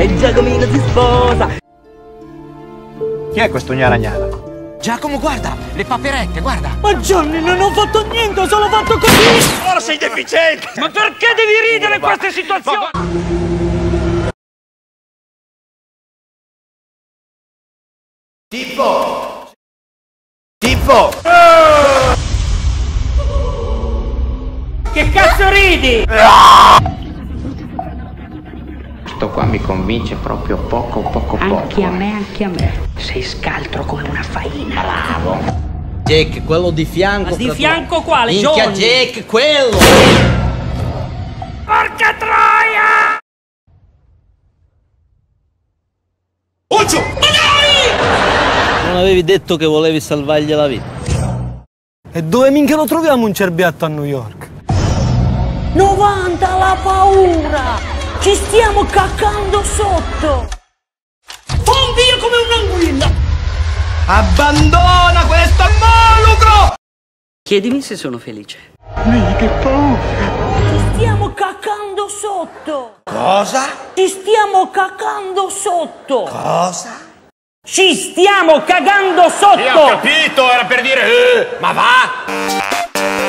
e Giacomino si sposa. Chi è questo gnara gnara? Giacomo, guarda, le paperette, guarda. Ma Johnny, non ho fatto niente, ho solo fatto così. Ora sei deficiente! Ma perché devi ridere in queste situazioni? Tipo! Che cazzo ridi? Questo qua mi convince proprio poco. Anche a me. Sei scaltro come una faina. Bravo. Jack, quello di fianco. Ma di fianco quale? Minchia, Johnny? Jack, quello! Porca troia! Non avevi detto che volevi salvargli la vita? E dove minchia lo troviamo un cerbiatto a New York? 90 la paura! Ci stiamo caccando sotto! Fondi io come un'anguilla! Abbandona questo involucro! Chiedimi se sono felice. Ci stiamo caccando sotto! Cosa? Ci stiamo caccando sotto! Cosa? Ci stiamo cagando sotto! Io ho capito, era per dire ma va!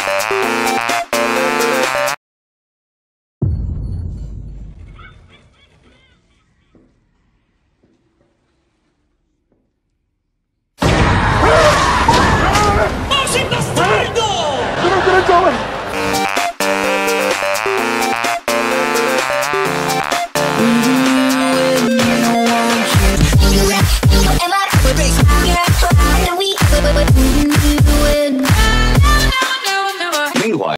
Ma sei bastardo! Am I